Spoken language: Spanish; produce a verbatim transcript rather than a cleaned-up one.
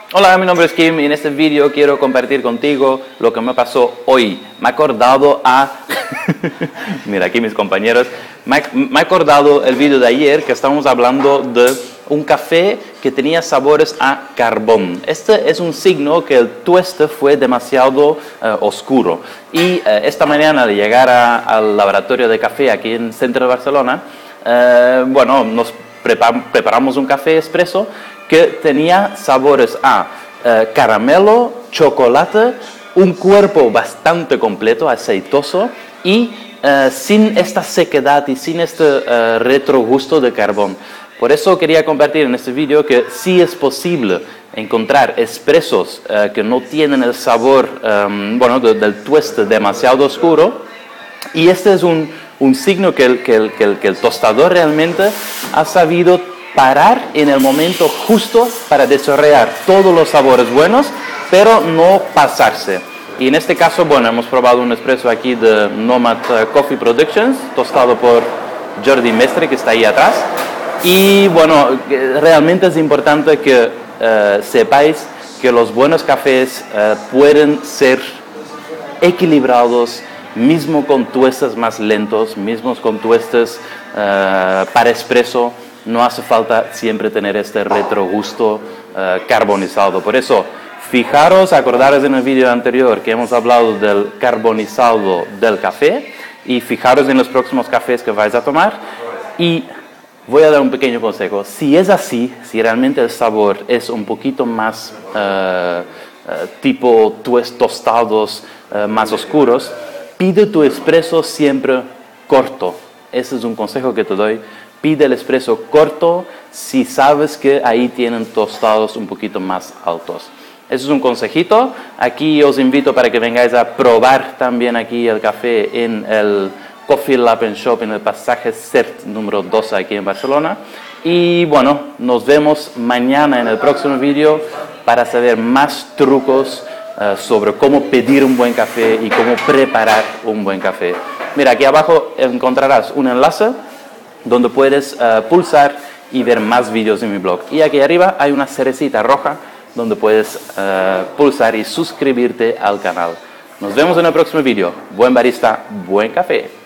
Hola, mi nombre es Kim y en este vídeo quiero compartir contigo lo que me pasó hoy. Me he acordado a... Mira, aquí mis compañeros. Me he, me he acordado el vídeo de ayer que estábamos hablando de un café que tenía sabores a carbón. Este es un signo que el tueste fue demasiado uh, oscuro. Y uh, esta mañana al llegar a, al laboratorio de café aquí en el centro de Barcelona, uh, bueno, nos prepa- preparamos un café expreso que tenía sabores a uh, caramelo, chocolate, un cuerpo bastante completo, aceitoso y uh, sin esta sequedad y sin este uh, retrogusto de carbón. Por eso quería compartir en este vídeo que sí es posible encontrar expresos uh, que no tienen el sabor um, bueno, de, del tueste demasiado oscuro, y este es un, un signo que el, que, el, que, el, que el tostador realmente ha sabido parar en el momento justo para desarrollar todos los sabores buenos, pero no pasarse. Y en este caso, bueno, hemos probado un expreso aquí de Nomad Coffee Productions, tostado por Jordi Mestre, que está ahí atrás. Y bueno, realmente es importante que uh, sepáis que los buenos cafés uh, pueden ser equilibrados, mismo con tuestes más lentos, mismos con tuestes uh, para expreso. No hace falta siempre tener este retrogusto uh, carbonizado. Por eso, fijaros, acordaros en el vídeo anterior que hemos hablado del carbonizado del café, y fijaros en los próximos cafés que vais a tomar. Y voy a dar un pequeño consejo. Si es así, si realmente el sabor es un poquito más uh, uh, tipo tuest tostados, uh, más oscuros, pide tu expreso siempre corto. Ese es un consejo que te doy. Pide el expreso corto si sabes que ahí tienen tostados un poquito más altos. Eso es un consejito. Aquí os invito para que vengáis a probar también aquí el café en el Coffee Lab and Shop en el pasaje Sert número doce aquí en Barcelona. Y bueno, nos vemos mañana en el próximo vídeo para saber más trucos uh, sobre cómo pedir un buen café y cómo preparar un buen café. Mira, aquí abajo encontrarás un enlace donde puedes uh, pulsar y ver más vídeos en mi blog. Y aquí arriba hay una cerecita roja donde puedes uh, pulsar y suscribirte al canal. Nos vemos en el próximo vídeo. Buen barista, buen café.